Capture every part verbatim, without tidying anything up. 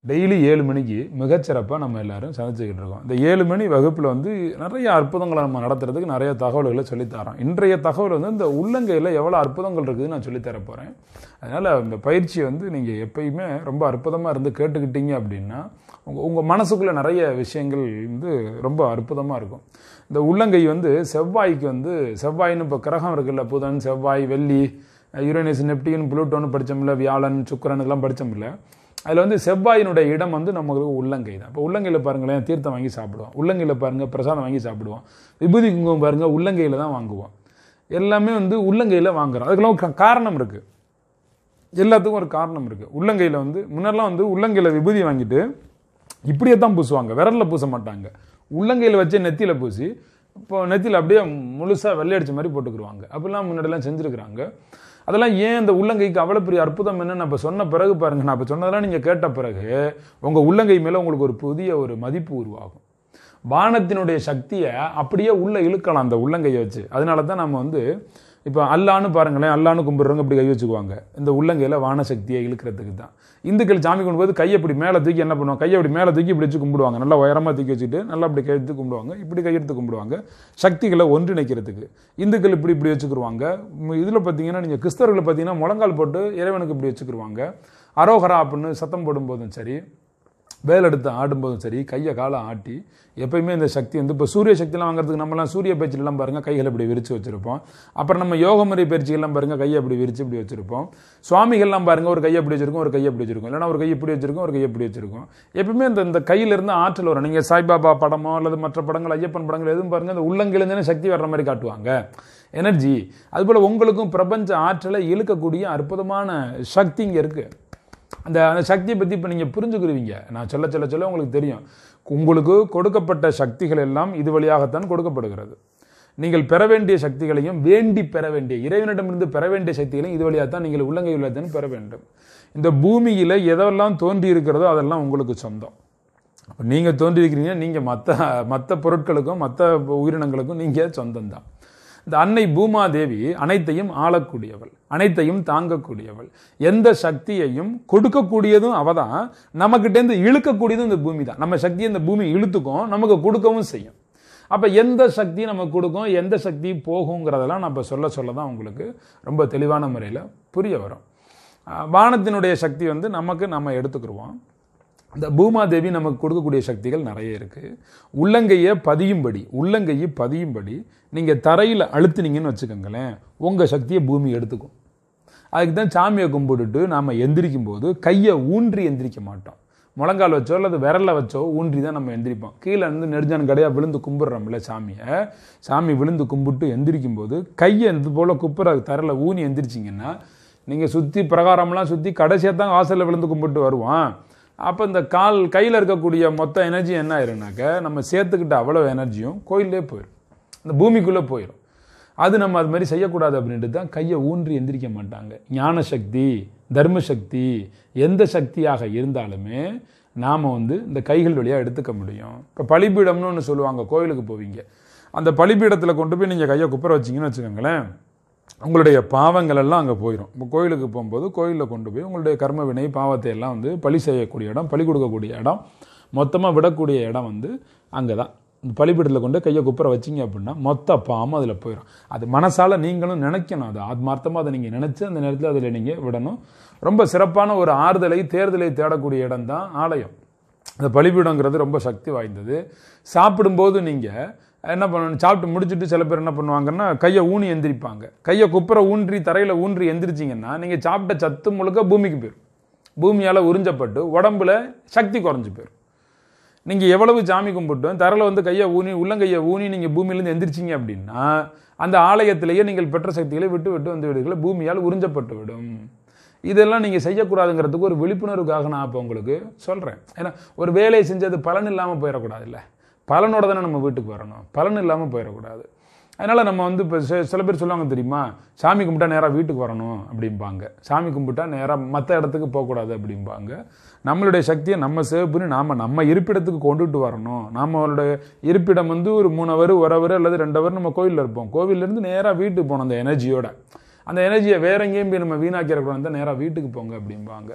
Daily ஏழு மணிக்கு மிகச்சிறப்பாக நம்ம எல்லாரும் சந்திச்சுக்கிட்டு இருக்கோம். இந்த ஏழு மணி வகுப்பில் வந்து நிறைய அற்புதங்களை நம்ம நடத்துறதுக்கு நிறைய தகவல்களை சொல்லித்தரோம். இன்றைய தகவல் வந்து இந்த உள்ளங்கையில் எவ்வளோ அற்புதங்கள் இருக்குதுன்னு நான் சொல்லித்தர போகிறேன். அதனால் இந்த பயிற்சியை வந்து நீங்கள் எப்பயுமே ரொம்ப அற்புதமாக இருந்து கேட்டுக்கிட்டீங்க அப்படின்னா உங்கள் உங்கள் மனசுக்குள்ளே நிறைய விஷயங்கள் வந்து ரொம்ப அற்புதமாக இருக்கும். இந்த உள்ளங்கை வந்து செவ்வாய்க்கு வந்து செவ்வாயின்னு இப்போ கிரகம் இருக்குல்ல, புதன், செவ்வாய், வெள்ளி, யுரேனஸ், நெப்டியூன், புளூட்டோன்னு படித்தோம்ல, வியாழன், சுக்கிரன் இதெல்லாம் படித்தோம்ல. அதில் வந்து செவ்வாயினுடைய இடம் வந்து நமக்கு உள்ளங்கை தான். இப்போ உள்ளங்கையில் பாருங்களேன், தீர்த்தம் வாங்கி சாப்பிடுவோம். உள்ளங்கையில் பாருங்கள், பிரசாதம் வாங்கி சாப்பிடுவோம். விபூதி குங்குமம் பாருங்கள், உள்ளங்கையில் தான் வாங்குவோம். எல்லாமே வந்து உள்ளங்கையில் வாங்குறோம். அதுக்கெல்லாம் காரணம் இருக்குது. எல்லாத்துக்கும் ஒரு காரணம் இருக்குது. உள்ளங்கையில் வந்து முன்னெல்லாம் வந்து உள்ளங்கையில் விபூதி வாங்கிட்டு இப்படியே தான் பூசுவாங்க, விரலில் பூச மாட்டாங்க. உள்ளங்கையில் வச்சு நெத்தியில் பூசி இப்போ நெத்தியில் அப்படியே முழுசாக வெள்ளையடிச்ச மாதிரி போட்டுக்குருவாங்க. அப்படிலாம் முன்னாடிலாம் செஞ்சுருக்குறாங்க. அதெல்லாம் ஏன் இந்த உள்ளங்கைக்கு அவ்வளோ பெரிய அற்புதம் என்னன்னு நம்ம சொன்ன பிறகு பாருங்கள், நான் இப்போ சொன்னதெல்லாம் நீங்கள் கேட்ட பிறகு உங்கள் உள்ளங்கை மேலே உங்களுக்கு ஒரு புதிய ஒரு மதிப்பு உருவாகும். வானத்தினுடைய சக்தியை அப்படியே உள்ளே இழுக்கலாம் அந்த உள்ளங்கையை வச்சு. அதனால தான் நம்ம வந்து இப்போ அல்லான்னு பாருங்களேன், அல்லான்னு கும்பிட்றவங்க இப்படி கை வச்சுக்குவாங்க. இந்த உள்ளங்கையில் வான சக்தியை இழுக்கிறதுக்கு தான். இந்துக்கள் சாமி கும்பிடும்போது கையை இப்படி மேலே தூக்கி என்ன பண்ணுவாங்க, கையை அப்படி மேலே தூக்கி இப்படி வச்சு கும்பிடுவாங்க. நல்லா உயரமாக தூக்கி வச்சுட்டு நல்லா அப்படி கை எடுத்து கும்பிடுவாங்க. இப்படி கையெடுத்து கும்பிடுவாங்க சக்திகளை ஒன்றிணைக்கிறதுக்கு. இந்துக்கள் இப்படி இப்படி வச்சுக்கிடுவாங்க. இதில் பார்த்தீங்கன்னா நீங்கள் கிறிஸ்தவர்களை பார்த்தீங்கன்னா முழங்கால் போட்டு இறைவனுக்கு இப்படி வச்சுக்கிடுவாங்க. அரோகரா அப்படின்னு சத்தம் போடும்போதும் சரி, வேல் எடுத்து ஆடும்போதும் சரி, கையை காலை ஆட்டி எப்பயுமே இந்த சக்தி வந்து இப்போ சூரிய சக்தியெல்லாம் வாங்குறதுக்கு நம்மலாம் சூரிய பயிற்சியெல்லாம் பாருங்கள் கைகளை இப்படி விரித்து வச்சுருப்போம். அப்புறம் நம்ம யோக முறை பயிற்சிகள்லாம் பாருங்கள் கையை அப்படி விரித்து இப்படி வச்சுருப்போம். சுவாமிகள்லாம் பாருங்கள் ஒரு கையை அப்படி வச்சிருக்கோம், ஒரு கையை அப்படி வச்சிருக்கோம், இல்லைனா ஒரு கையை இப்படி வச்சிருக்கோம், ஒரு கையை இப்படி வச்சிருக்கோம். எப்பவுமே இந்த இந்த கையிலிருந்து ஆற்றல் வரும். நீங்கள் சாய்பாபா படமோ அல்லது மற்ற படங்கள், ஐயப்பன் படங்கள் எதுவும் பாருங்கள், அந்த உள்ளங்கிலிருந்தே சக்தி வர்ற மாதிரி காட்டுவாங்க, எனர்ஜி. அதுபோல் உங்களுக்கும் பிரபஞ்ச ஆற்றலை இழுக்கக்கூடிய அற்புதமான சக்தி இங்கே இருக்குது. அந்த அந்த சக்தியை பற்றி இப்போ நீங்கள் புரிஞ்சுக்கிடுவீங்க. நான் சொல்ல சொல்ல சொல்ல உங்களுக்கு தெரியும். உங்களுக்கு கொடுக்கப்பட்ட சக்திகள் எல்லாம் இது வழியாகத்தான் கொடுக்கப்படுகிறது. நீங்கள் பெற வேண்டிய சக்திகளையும் வேண்டி பெற வேண்டிய இறைவனிடமிருந்து பெற வேண்டிய சக்திகளையும் இது வழியாகத்தான் நீங்கள் உள்ளங்கை உள்ளதான் பெற வேண்டும். இந்த பூமியில் எதெல்லாம் தோன்றி இருக்கிறதோ அதெல்லாம் உங்களுக்கு சொந்தம். அப்போ நீங்கள் தோன்றியிருக்கிறீங்க, நீங்கள் மற்ற மற்ற பொருட்களுக்கும் மற்ற உயிரினங்களுக்கும் நீங்கள் சொந்தம்தான். இந்த அன்னை பூமாதேவி அனைத்தையும் ஆளக்கூடியவள், அனைத்தையும் தாங்கக்கூடியவள். எந்த சக்தியையும் கொடுக்கக்கூடியதும் அவ தான், நமக்கிட்டேருந்து இழுக்கக்கூடியதும் இந்த பூமி தான். நம்ம சக்தியை இந்த பூமி இழுத்துக்கும், நமக்கு கொடுக்கவும் செய்யும். அப்போ எந்த சக்தி நமக்கு கொடுக்கும், எந்த சக்தி போகுங்கிறதெல்லாம் நம்ம சொல்ல சொல்ல தான் உங்களுக்கு ரொம்ப தெளிவான முறையில் புரிய வரும். வானத்தினுடைய சக்தி வந்து நமக்கு நம்ம எடுத்துக்கிடுவோம். இந்த பூமாதேவி நமக்கு கொடுக்கக்கூடிய சக்திகள் நிறைய இருக்குது. உள்ளங்கையை பதியும்படி உள்ளங்கையை பதியும்படி நீங்கள் தரையில் அழுத்தினீங்கன்னு வச்சுக்கோங்களேன், உங்கள் சக்தியை பூமி எடுத்துக்கும். அதுக்கு தான் சாமியை கும்பிட்டுட்டு நாம் எந்திரிக்கும் போது கையை ஊன்றி எந்திரிக்க மாட்டோம். முழங்கால் வச்சோ அல்லது விரலை வச்சோ ஊன்றி தான் நம்ம எந்திரிப்போம். கீழே இருந்து நெடுஞ்சான் கடையாக விழுந்து கும்பிட்றோம்ல சாமியை, சாமி விழுந்து கும்பிட்டு எந்திரிக்கும் போது கையை இது போல் குப்புற தரையில் ஊனி எந்திரிச்சிங்கன்னா நீங்கள் சுற்றி பிரகாரம்லாம் சுற்றி கடைசியாக தான் வாசலில் விழுந்து கும்பிட்டு வருவான். அப்போ இந்த கால் கையில் இருக்கக்கூடிய மொத்த எனர்ஜி என்ன ஆயிரும்னாக்க, நம்ம சேர்த்துக்கிட்ட அவ்வளோ எனர்ஜியும் கோயிலே போயிடும், இந்த பூமிக்குள்ளே போயிடும். அது நம்ம அது மாதிரி செய்யக்கூடாது அப்படின்ட்டு தான் கையை ஊன்றி எந்திரிக்க மாட்டாங்க. ஞான சக்தி, தர்ம சக்தி, எந்த சக்தியாக இருந்தாலுமே நாம் வந்து இந்த கைகள் வழியாக எடுத்துக்க முடியும். இப்போ பலிபீடம்னு ஒன்று சொல்லுவாங்க, கோயிலுக்கு போவீங்க, அந்த பலிபீடத்தில் கொண்டு போய் நீங்கள் கையை குப்புற வச்சிங்கன்னு வச்சுக்கோங்களேன், உங்களுடைய பாவங்கள் எல்லாம் அங்கே போயிடும். இப்போ கோயிலுக்கு போகும்போது கோயிலில் கொண்டு போய் உங்களுடைய கர்ம வினை பாவத்தை எல்லாம் வந்து பலி செய்யக்கூடிய இடம், பலி கொடுக்கக்கூடிய இடம், மொத்தமாக விடக்கூடிய இடம் வந்து அங்கே தான். இந்த பலிபீடத்தில் கொண்டு கையை குப்புற வச்சிங்க அப்படின்னா மொத்த பாவம் அதில் போயிடும். அது மனசால் நீங்களும் நினைக்கணும், அது ஆத்மார்த்தமாக அதை நீங்கள் நினச்சி அந்த நேரத்தில் அதில் நீங்கள் விடணும். ரொம்ப சிறப்பான ஒரு ஆறுதலை தேர்தலை தேடக்கூடிய இடம் தான் ஆலயம். அந்த பலிபீடங்கிறது ரொம்ப சக்தி வாய்ந்தது. சாப்பிடும்போது நீங்கள் என்ன பண்ணணும், சாப்பிட்டு முடிச்சுட்டு சில பேர் என்ன பண்ணுவாங்கன்னா கையை ஊனி எந்திரிப்பாங்க. கையை குப்புற ஊன்றி தரையில் ஊன்றி எந்திரிச்சிங்கன்னா நீங்கள் சாப்பிட்ட சத்து முழுக்க பூமிக்கு போயிடும். பூமியால் உறிஞ்சப்பட்டு உடம்புல சக்தி குறைஞ்சி போயிடும். நீங்கள் எவ்வளவு சாமி கும்பிட்டும் தரையில் வந்து கையை ஊனி உள்ளங்கையை ஊனி நீங்கள் பூமியிலேருந்து எந்திரிச்சிங்க அப்படின்னா அந்த ஆலயத்திலேயே நீங்கள் பெற்ற சக்திகளை விட்டு விட்டு வந்து விடுகளை பூமியால் உறிஞ்சப்பட்டு விடும். இதெல்லாம் நீங்கள் செய்யக்கூடாதுங்கிறதுக்கு ஒரு விழிப்புணர்வுக்காக நான் இப்போ உங்களுக்கு சொல்கிறேன். ஏன்னா ஒரு வேலையை செஞ்சது பலன் இல்லாமல் போயிடக்கூடாது, இல்லை பலனோட தானே நம்ம வீட்டுக்கு வரணும், பலன் இல்லாமல் போயிடக்கூடாது. அதனால் நம்ம வந்து இப்போ சில பேர் சொல்லுவாங்க தெரியுமா, சாமி கும்பிட்டா நேராக வீட்டுக்கு வரணும் அப்படிம்பாங்க, சாமி கும்பிட்டா நேராக மற்ற இடத்துக்கு போகக்கூடாது அப்படிம்பாங்க. நம்மளுடைய சக்தியை நம்ம சேவ் பண்ணி நாம் நம்ம இருப்பிடத்துக்கு கொண்டுட்டு வரணும். நம்மளுடைய இருப்பிடம் வந்து ஒரு மூணு அவர் ஒரு அவர் அல்லது ரெண்டு அவர் நம்ம கோயிலில் இருப்போம். கோவிலேருந்து நேராக வீட்டுக்கு போகணும் அந்த எனர்ஜியோட. அந்த எனர்ஜியை வேற எங்கேயும் போய் நம்ம வீணாக்கிறக்கூடாது, நேராக வீட்டுக்கு போங்க அப்படிம்பாங்க.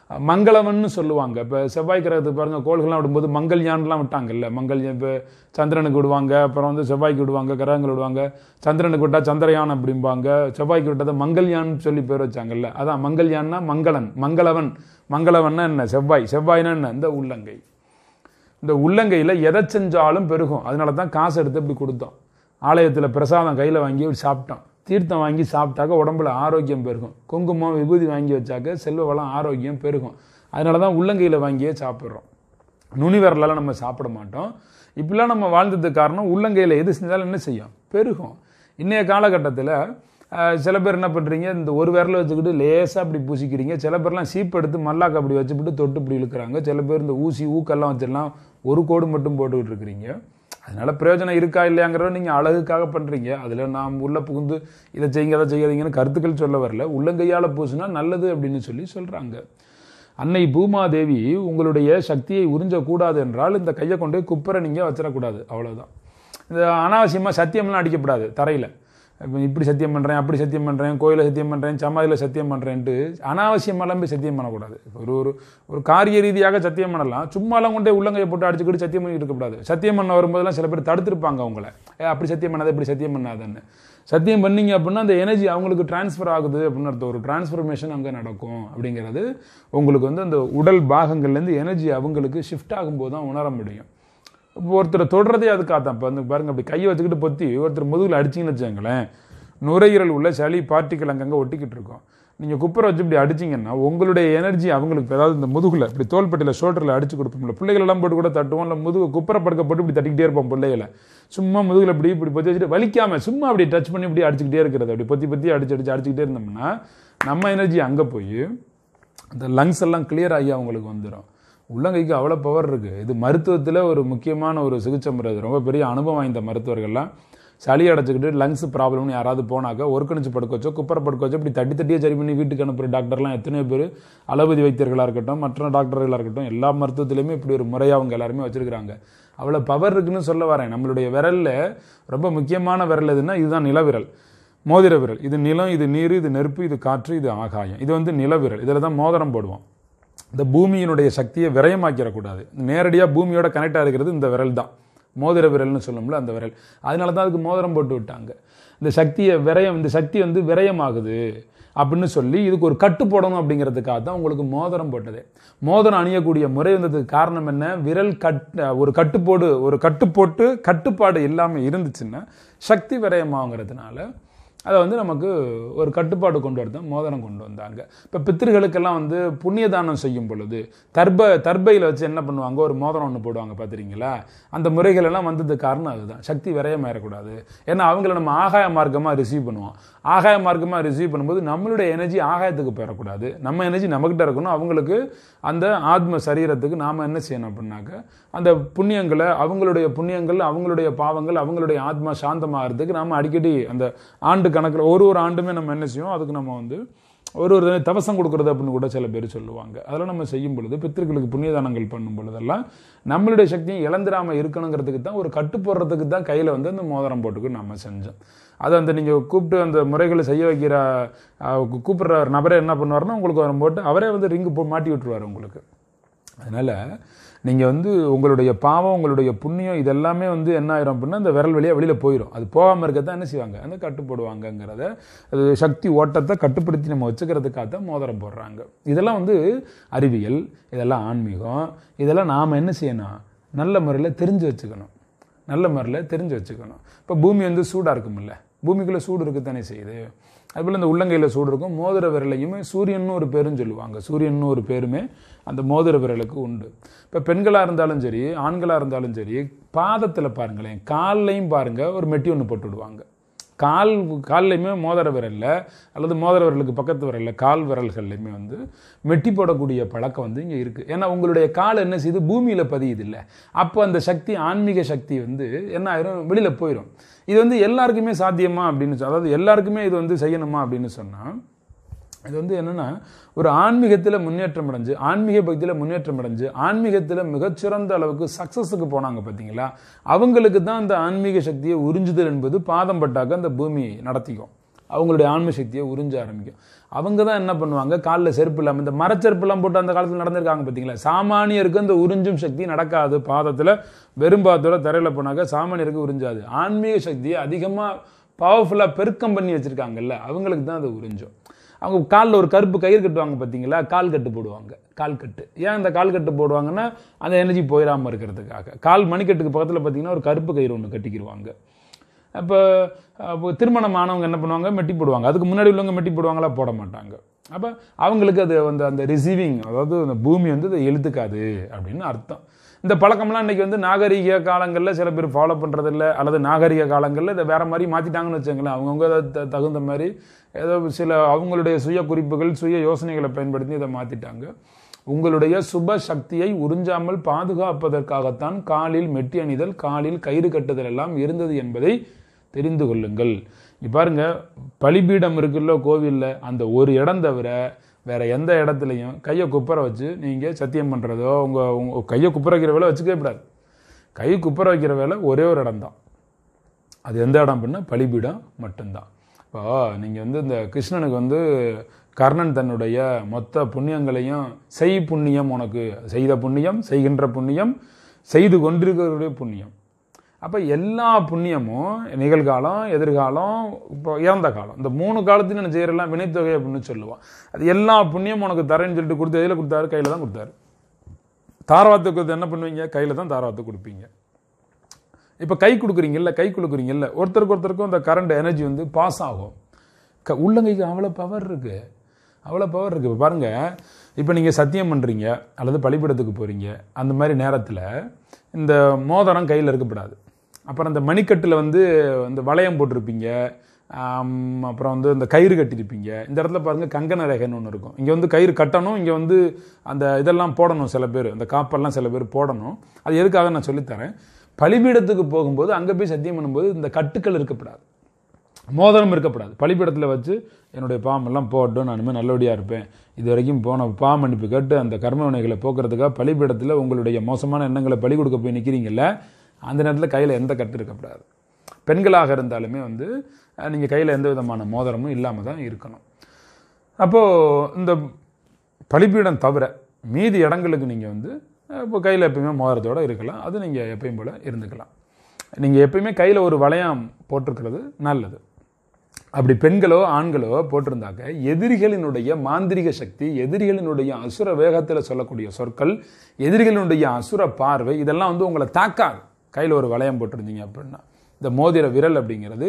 மங்களவன்னு சொல்லுவாங்க. இப்போ செவ்வாய் கிரகத்துக்கு பாருங்கள், கோள்கள்லாம் விடும்போது மங்கள்யான்லாம் விட்டாங்கல்ல. மங்கள்யான் இப்போ சந்திரனுக்கு விடுவாங்க, அப்புறம் வந்து செவ்வாய்க்கு விடுவாங்க, கிரகங்கள் விடுவாங்க. சந்திரனுக்கு விட்டால் சந்திரயான் அப்படிம்பாங்க, செவ்வாய்க்கு விட்டதை மங்கள்யான் சொல்லி பேர் வச்சாங்கல்ல. அதான் மங்கள்யான்னா மங்களன், மங்களவன். மங்களவன்னா என்ன? செவ்வாய். செவ்வாய்னா என்ன? இந்த உள்ளங்கை. இந்த உள்ளங்கையில் எதை செஞ்சாலும் பெருகும். அதனால தான் காசு எடுத்து இப்படி கொடுத்தோம். ஆலயத்தில் பிரசாதம் கையில் வாங்கி சாப்பிட்டோம். தீர்த்தம் வாங்கி சாப்பிட்டாக்க உடம்புல ஆரோக்கியம் பெருகும். குங்குமம் விபூதி வாங்கி வச்சாக்க செல்வ வளம் ஆரோக்கியம் பெருகும். அதனால தான் உள்ளங்கையில் வாங்கியே சாப்பிட்றோம். நுனி விரலால் நம்ம சாப்பிட மாட்டோம். இப்படிலாம் நம்ம வாழ்ந்ததுக்கு காரணம் உள்ளங்கையில் எது செஞ்சாலும் என்ன செய்யும்? பெருகும். இன்றைய காலகட்டத்தில் சில பேர் என்ன பண்ணுறீங்க, இந்த ஒரு விரலை வச்சுக்கிட்டு லேசாக அப்படி பூசிக்கிறீங்க. சில பேர்லாம் சீப்பு எடுத்து மல்லாக்க அப்படி வச்சுக்கிட்டு தொட்டு இப்படி இழுக்கிறாங்க. சில பேர் இந்த ஊசி ஊக்கெல்லாம் வச்சிடலாம் ஒரு கோடு மட்டும் போட்டுக்கிட்டு இருக்கிறீங்க. அதனால பிரயோஜனம் இருக்கா இல்லையாங்கிறத நீங்கள் அழகுக்காக பண்ணுறீங்க. அதில் நாம் உள்ள புகுந்து இதை செய்யுங்க அதை செய்யாதீங்கன்னு கருத்துக்கள் சொல்ல வரல. உள்ளங்கையால் பூசினா நல்லது அப்படின்னு சொல்லி சொல்கிறாங்க. அன்னை பூமாதேவி உங்களுடைய சக்தியை உறிஞ்சக்கூடாது என்றால் இந்த கையை கொண்டு குப்பரை நீங்கள் வச்சிடக்கூடாது. அவ்வளோதான். இந்த அனாவசியமாக சத்தியம்லாம் அடிக்கப்படாது தரையில். இப்போ இப்படி சத்தியம் பண்ணுறேன், அப்படி சத்தியம் பண்ணுறேன், கோயிலில் சத்தியம் பண்ணுறேன், சமாதியில் சத்தியம் பண்ணுறேன்ட்டு அனாவசியமெல்லாம் போய் சத்தியம் பண்ணக்கூடாது. ஒரு ஒரு ஒரு காரிய ரீதியாக சத்தியம் பண்ணலாம். சும்மாலாம் கொண்டே உள்ளங்கையை போட்டு அடிச்சுக்கிட்டு சத்தியம் பண்ணிட்டு இருக்கக்கூடாது. சத்தியம் பண்ண வரும்போதெல்லாம் சில பேர் தடுத்துருப்பாங்க அவங்கள. ஏ அப்படி சத்தியம் பண்ணாத, இப்படி சத்தியம் பண்ணாதன்னு. சத்தியம் பண்ணீங்க அப்படின்னா அந்த எனர்ஜி அவங்களுக்கு டிரான்ஸ்ஃபர் ஆகுது அப்படின்னு அர்த்தம். ஒரு டிரான்ஸ்ஃபர்மேஷன் அங்கே நடக்கும் அப்படிங்கிறது உங்களுக்கு வந்து அந்த உடல் பாகங்கள்லேருந்து எனர்ஜி அவங்களுக்கு ஷிஃப்ட் ஆகும்போது தான் உணர முடியும். இப்போ ஒருத்தரை தொடுறதே அதுக்காகத்தான். இப்போ வந்து பாருங்கள், அப்படி கையை வச்சுக்கிட்டு பொத்தி ஒருத்தர் முதுகில் அடிச்சிங்கன்னு வச்சுங்களேன், நுரையீரல் உள்ள சளி பார்ட்டிக்கல் அங்கங்கே ஒட்டிக்கிட்டு இருக்கும். நீங்கள் குப்பரை வச்சு இப்படி அடிச்சிங்கன்னா உங்களுடைய எனர்ஜி அவங்களுக்கு, அதாவது இந்த முதுகில் இப்படி தோள்பட்டியில் ஷோல்டரில் அடிச்சு கொடுப்போம்ல, பிள்ளைகளெல்லாம் போட்டு கூட தட்டுவோம். இல்லை முதுகு குப்பரை படுக்க போட்டு இப்படி தட்டிக்கிட்டே இருப்போம் பிள்ளைகளை. சும்மா முதுகில் இப்படி இப்படி பொத்தி வச்சுட்டு வலிக்காமல் சும்மா அப்படி டச் பண்ணி இப்படி அடிச்சுக்கிட்டே இருக்கிறது. அப்படி பொத்தி பொத்தி அடிச்சு அடிச்சு அடிச்சுக்கிட்டே இருந்தோம்னா நம்ம எனர்ஜி அங்கே போய் அந்த லங்ஸ் எல்லாம் கிளியர் ஆகி அவங்களுக்கு வந்துடும். உள்ளங்கைக்கு அவ்வளோ பவர் இருக்குது. இது மருத்துவத்தில் ஒரு முக்கியமான ஒரு சிகிச்சை முறை. ரொம்ப பெரிய அனுபவம் வாய்ந்த மருத்துவர்கள்லாம் சளி அடைச்சிக்கிட்டு லங்ஸ் ப்ராப்ளம்னு யாராவது போனாக்க ஒருக்கணிச்சு படுக்க வச்சோ குப்பரை படுக்க வச்சோ இப்படி தட்டி தட்டியே சரி பண்ணி வீட்டுக்கு அனுப்புகிற டாக்டர்லாம் எத்தனையோ பேர், அலோபதி வைத்தியர்களாக இருக்கட்டும், மற்ற டாக்டர்களாக இருக்கட்டும், எல்லா மருத்துவத்திலையுமே இப்படி ஒரு முறையாக அவங்க எல்லாருமே வச்சுருக்கிறாங்க. அவ்வளோ பவர் இருக்குன்னு சொல்ல வரேன். நம்மளுடைய விரலில் ரொம்ப முக்கியமான விரல் எதுன்னா இதுதான் நிலவிரல், மோதிர விரல். இது நிலம், இது நீர், இது நெருப்பு, இது காற்று, இது ஆகாயம். இது வந்து நிலவிரல். இதில் தான் மோதிரம் போடுவோம். இந்த பூமியினுடைய சக்தியை விரயமாக்கிடக்கூடாது. நேரடியாக பூமியோட கனெக்டாக இருக்கிறது இந்த விரல் தான், மோதிர விரல்னு சொல்லும்ல அந்த விரல். அதனால தான் அதுக்கு மோதிரம் போட்டு விட்டாங்க. இந்த சக்தியை விரயம், இந்த சக்தி வந்து விரயமாகுது அப்படின்னு சொல்லி இதுக்கு ஒரு கட்டு போடணும் அப்படிங்கிறதுக்காக தான் உங்களுக்கு மோதிரம் போட்டது. மோதிரம் அணியக்கூடிய முறை வந்ததுக்கு காரணம் என்ன? விரல் கட் ஒரு கட்டுப்போடு ஒரு கட்டு போட்டு கட்டுப்பாடு இல்லாமல் இருந்துச்சுன்னா சக்தி விரயமாகுங்கிறதுனால அதை வந்து நமக்கு ஒரு கட்டுப்பாடு கொண்டு வரது மோதிரம் கொண்டு வந்தாங்க. இப்போ பித்திருக்களுக்கெல்லாம் வந்து புண்ணிய தானம் செய்யும் பொழுது தர்ப தர்பையில் வச்சு என்ன பண்ணுவாங்க, ஒரு மோதிரம் ஒன்று போடுவாங்க பார்த்துறீங்களா? அந்த முறைகள் எல்லாம் வந்ததுக்கு காரணம் அதுதான், சக்தி விரயமாயிடக்கூடாது. ஏன்னா அவங்கள நம்ம ஆகாய மார்க்கமாக ரிசீவ் பண்ணுவோம். ஆகாய மார்க்கமாக ரிசீவ் பண்ணும்போது நம்மளுடைய எனர்ஜி ஆகாயத்துக்கு போயிடக்கூடாது, நம்ம எனர்ஜி நம்மகிட்ட இருக்கணும். அவங்களுக்கு அந்த ஆத்ம சரீரத்துக்கு நாம் என்ன செய்யணும் அப்படின்னாக்க அந்த புண்ணியங்களை, அவங்களுடைய புண்ணியங்கள், அவங்களுடைய பாவங்கள், அவங்களுடைய ஆத்மா சாந்தமாகிறதுக்கு நாம் அடிக்கடி அந்த ஆண்டு கணக்கில் ஒரு ஒரு ஆண்டுமே நம்ம என்ன செய்வோம், அதுக்கு நம்ம வந்து ஒரு ஒரு தவசம் கொடுக்குறது அப்படின்னு கூட சில பேர் சொல்லுவாங்க. அதெல்லாம் நம்ம செய்யும் பொழுது, பித்திருக்களுக்கு புண்ணியதானங்கள் பண்ணும் பொழுதெல்லாம் நம்மளுடைய சக்தியை இழந்துடாமல் இருக்கணுங்கிறதுக்கு தான், ஒரு கட்டு போடுறதுக்கு தான் கையில் வந்து அந்த மோதிரம் போட்டுக்கு நம்ம செஞ்சோம். அதை அந்த நீங்கள் கூப்பிட்டு அந்த முறைகளை செய்ய வைக்கிற கூப்பிட்ற நபரே என்ன பண்ணுவார்னா உங்களுக்கு வரும் போட்டு அவரே வந்து ரிங்கு போ மாட்டி விட்டுருவார் உங்களுக்கு. அதனால் நீங்கள் வந்து உங்களுடைய பாவம், உங்களுடைய புண்ணியம் இதெல்லாமே வந்து என்ன ஆயிரும் அப்படின்னா இந்த விரல் வழியாக வெளியில் போயிடும். அது போகாமல் இருக்க தான் என்ன செய்வாங்க, அந்த கட்டுப்படுவாங்கங்கிறத, அது சக்தி ஓட்டத்தை கட்டுப்படுத்தி நம்ம வச்சுக்கிறதுக்காக தான் மோதிரம் போடுறாங்க. இதெல்லாம் வந்து அறிவியல், இதெல்லாம் ஆன்மீகம், இதெல்லாம் நாம் என்ன செய்யணும், நல்ல முறையில் தெரிஞ்சு வச்சுக்கணும். நல்ல முறையில் தெரிஞ்சு வச்சுக்கணும். இப்போ பூமி வந்து சூடாக இருக்குமில்ல, பூமிக்குள்ளே சூடு இருக்குத்தானே செய்யுது. அதுபோல் இந்த உள்ளங்கையில் சூடு இருக்கும். மோதிர விரலையுமே சூரியன்னு ஒரு பேருன்னு சொல்லுவாங்க. சூரியன்னு ஒரு பேருமே அந்த மோதிர விரலுக்கு உண்டு. இப்போ பெண்களாக இருந்தாலும் சரி, ஆண்களாக இருந்தாலும் சரி, பாதத்தில் பாருங்களேன், கால்லையும் பாருங்கள் ஒரு மெட்டி ஒன்று போட்டு விடுவாங்க. கால் கால்லையுமே மோதிர விரலில் அல்லது மோதிர விரலுக்கு பக்கத்து விரலில் கால் விரல்கள்லையுமே வந்து மெட்டி போடக்கூடிய பழக்கம் வந்து இங்கே இருக்குது. ஏன்னா உங்களுடைய கால் என்ன செய்யுது, பூமியில் பதியுது இல்லை. அப்போ அந்த சக்தி, ஆன்மீக சக்தி வந்து என்ன ஆயிரும், வெளியில் போயிடும். இது வந்து எல்லாருக்குமே சாத்தியமா அப்படின்னு, அதாவது எல்லாருக்குமே இது வந்து செய்யணுமா அப்படின்னு சொன்னால், இது வந்து என்னென்னா ஒரு ஆன்மீகத்தில் முன்னேற்றம் அடைஞ்சு, ஆன்மீக பக்தியில் முன்னேற்றம் அடைஞ்சு, ஆன்மீகத்தில் மிகச்சிறந்த அளவுக்கு சக்ஸஸுக்கு போனாங்க பார்த்தீங்களா, அவங்களுக்கு தான் அந்த ஆன்மீக சக்தியை உறிஞ்சுதல் என்பது பாதம் பட்டாக்க அந்த பூமி நடத்திக்கும், அவங்களுடைய ஆன்மீக சக்தியை உறிஞ்ச ஆரம்பிக்கும். அவங்க தான் என்ன பண்ணுவாங்க, காலில் செருப்பு இல்லாமல் இந்த மரச்செருப்புலாம் போட்டு அந்த காலத்தில் நடந்திருக்காங்க பார்த்தீங்களா. சாமானியருக்கு அந்த உறிஞ்சும் சக்தி நடக்காது. பாதத்தில் வெறும் பாதத்தோட தரையில் போனாக்க சாமானியருக்கு உறிஞ்சாது. ஆன்மீக சக்தியை அதிகமாக பவர்ஃபுல்லாக பெருக்கம் பண்ணி வச்சுருக்காங்கல்ல, அவங்களுக்கு தான் அது உறிஞ்சும். அவங்க காலில் ஒரு கருப்பு கயிறு கட்டுவாங்க பார்த்தீங்களா, கால் கட்டு போடுவாங்க. கால் கட்டு ஏன் இந்த கால் கட்டு போடுவாங்கன்னா அந்த எனர்ஜி போயிடாமல் இருக்கிறதுக்காக. கால் மணிக்கட்டுக்கு பக்கத்தில் பார்த்தீங்கன்னா ஒரு கருப்பு கயிறு ஒன்று கட்டிக்கிடுவாங்க. அப்போ திருமணம் ஆனவங்க என்ன பண்ணுவாங்க, மெட்டி போடுவாங்க. அதுக்கு முன்னாடி உள்ளவங்க மெட்டி போடுவாங்களா, போட மாட்டாங்க. அப்போ அவங்களுக்கு அது வந்து அந்த ரிசீவிங், அதாவது அந்த பூமி வந்து அதை எழுத்துக்காது அப்படின்னு அர்த்தம். இந்த பழக்கம்லாம் இன்றைக்கி வந்து நாகரீக காலங்களில் சில பேர் ஃபாலோ பண்ணுறதில்ல, அல்லது நாகரீக காலங்களில் இதை வேறு மாதிரி மாற்றிட்டாங்கன்னு வச்சுங்களேன். அவங்கவுங்க த தகுந்த மாதிரி ஏதோ சில அவங்களுடைய சுய குறிப்புகள் சுய யோசனைகளை பயன்படுத்தி இதை மாற்றிட்டாங்க. உங்களுடைய சுப சக்தியை உறிஞ்சாமல் பாதுகாப்பதற்காகத்தான் காலில் மெட்டி அணிதல், காலில் கயிறு கட்டுதல் எல்லாம் இருந்தது என்பதை தெரிந்து கொள்ளுங்கள். இப்போ பாருங்க, பலிபீடம் இருக்குல்ல கோவிலில், அந்த ஒரு இடம் தவிர வேற எந்த இடத்துலையும் கையை குப்புற வச்சு நீங்கள் சத்தியம் பண்ணுறதோ உங்கள் உங்கள் கையை குப்புற வைக்கிற வேலை வச்சுக்கவே கூடாது. கை குப்புற வைக்கிற வேலை ஒரே ஒரு இடம் தான். அது எந்த இடம் அப்படின்னா பலிபீடம் மட்டும்தான். இப்போ நீங்கள் வந்து இந்த கிருஷ்ணனுக்கு வந்து கர்ணன் தன்னுடைய மொத்த புண்ணியங்களையும், செய் புண்ணியம் உனக்கு, செய்த புண்ணியம், செய்கின்ற புண்ணியம், செய்து கொண்டிருக்கிறவருடைய புண்ணியம். அப்போ எல்லா புண்ணியமும் நிகழ்காலம், எதிர்காலம், இப்போ இறந்த காலம், இந்த மூணு காலத்தையும் நான் செய்கிறலாம் வினைத்தொகை அப்படின்னு சொல்லுவான். அது எல்லா புண்ணியம் உனக்கு தரேன்னு சொல்லிட்டு கொடுத்து எதில் கொடுத்தாரு, கையில் தான் கொடுத்தாரு. தாரவாத்து கொடுத்து என்ன பண்ணுவீங்க, கையில் தான் தாரவாத்து கொடுப்பீங்க. இப்போ கை கொடுக்குறீங்கல்ல, கை கொடுக்குறீங்கல்ல, ஒருத்தருக்கு ஒருத்தருக்கும் அந்த கரண்ட் எனர்ஜி வந்து பாஸ் ஆகும். க உள்ளங்கைக்கு அவ்வளோ பவர் இருக்குது, அவ்வளோ பவர் இருக்குது. இப்போ பாருங்கள், இப்போ நீங்கள் சத்தியம் பண்ணுறீங்க அல்லது பலிபீடத்துக்கு போகிறீங்க, அந்த மாதிரி நேரத்தில் இந்த மோதிரம் கையில் இருக்கப்படாது. அப்புறம் அந்த மணிக்கட்டில் வந்து இந்த வளையம் போட்டிருப்பீங்க, அப்புறம் வந்து இந்த கயிறு கட்டியிருப்பீங்க. இந்த இடத்துல பாருங்கள் கங்கண ரேகைன்னு ஒன்று இருக்கும். இங்கே வந்து கயிறு கட்டணும், இங்கே வந்து அந்த இதெல்லாம் போடணும். சில பேர் அந்த காப்பெல்லாம் சில பேர் போடணும். அது எதுக்காக நான் சொல்லித்தரேன். பலிபீடத்துக்கு போகும்போது அங்கே போய் சத்தியம் பண்ணும்போது இந்த கட்டுக்கள் இருக்கப்படாது, மோதிரம் இருக்கப்படாது. பலிபீடத்தில் வச்சு என்னுடைய பாம்பெல்லாம் போட்டோம், நான் இனிமேல் நல்லபடியாக இருப்பேன், இது வரைக்கும் போன பாம் மன்னிப்பு கேட்டு அந்த கர்ம வினைகளை போக்குறதுக்காக பலிபீடத்தில் உங்களுடைய மோசமான எண்ணங்களை பலி கொடுக்க போய் நிற்கிறீங்கல்ல, அந்த நேரத்தில் கையில் எந்த கட்டு இருக்கப்படாது. பெண்களாக இருந்தாலுமே வந்து நீங்கள் கையில் எந்த விதமான மோதிரமும் இல்லாமல் தான் இருக்கணும். அப்போது இந்த பலிபீடம் தவிர மீதி இடங்களுக்கு நீங்கள் வந்து இப்போ கையில் எப்பயுமே மோதிரத்தோடு இருக்கலாம். அது நீங்கள் எப்பயும் போல் இருந்துக்கலாம். நீங்கள் எப்பயுமே கையில் ஒரு வளையம் போட்டிருக்கிறது நல்லது. அப்படி பெண்களோ ஆண்களோ போட்டிருந்தாக்க எதிரிகளினுடைய மாந்திரிக சக்தி, எதிரிகளினுடைய அசுர வேகத்தில் சொல்லக்கூடிய சொற்கள், எதிரிகளினுடைய அசுர பார்வை, இதெல்லாம் வந்து உங்களை தாக்காது. கையில் ஒரு வளையம் போட்டிருந்தீங்க அப்படின்னா, இந்த மோதிர விரல் அப்படிங்கிறது